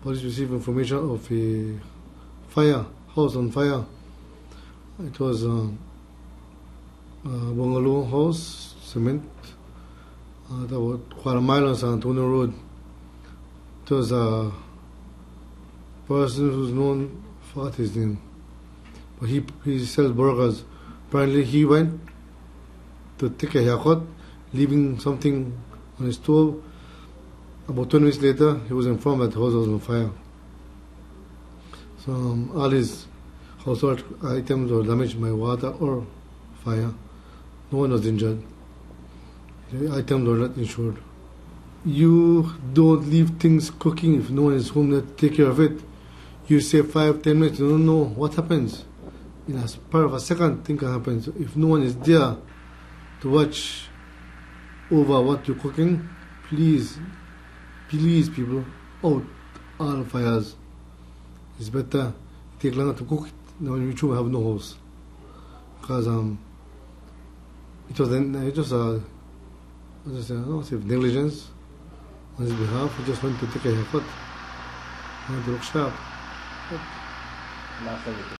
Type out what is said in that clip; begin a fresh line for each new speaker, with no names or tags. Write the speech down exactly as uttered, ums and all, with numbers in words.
police received information of a fire, house on fire. It was a, a bungalow house, cement, uh, about quarter mile on San Antonio Road. It was a person who's known, I forgot his name, but he, he sells burgers. Apparently he went to take a haircut, leaving something on his stove. About twenty minutes later, he was informed that the house was on fire. So um, all his household items were damaged by water or fire. No one was injured. The items were not insured. You don't leave things cooking if no one is home to take care of it. You say five, ten minutes, you don't know what happens. In a spur of a second, thing can happen. So if no one is there to watch over what you're cooking, please, please people, out all fires. It's better take longer to cook it than when you have no house. Because um, it was it was a, I don't know, say negligence on his behalf. He just went to take a haircut. He went to look sharp.